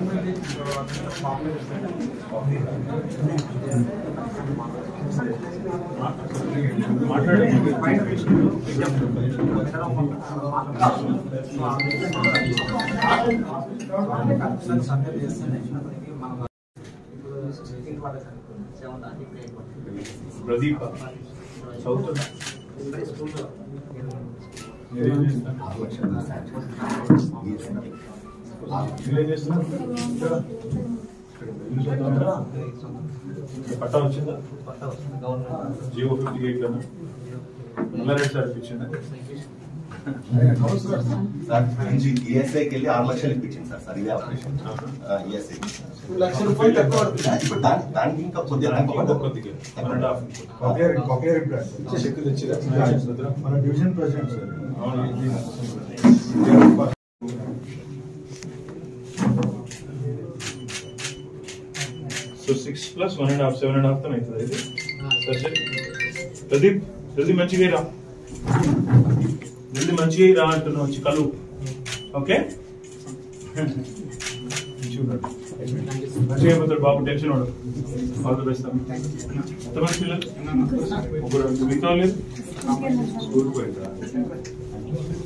ప్రదీప్ పట్టా వచ్చిందా? జియో 58 లోనా? నల్లారెడ్డి సార్ ఇచ్చిందా? సార్ ఈఎస్ఐకి వెళ్ళి 6 లక్షలు ఇప్పించింది సార్ ఇదే ఆపరేషన్ ఈఎస్ఐ 2 లక్షల రూపాయలు తక్కువ ఇప్పుడు దానికి ఇంకా కొద్దిగా మన డివిజన్ ప్రెసిడెంట్ సార్. సో 6 + 1.5 7.5 తో అవుతుంది ఇది. ప్రదీప్ జల్దీ మంచిగా రా, జల్దీ మంచిగా రా అంటున్నావు, వచ్చి కలు. ఓకే మంచిగా అయిపోతాడు బాబు, టెన్షన్ వాడు. All the best. ఎంతమంది పిల్లలు? ముగ్గురు. మిగతా లేదు స్కూల్ పోయిందా?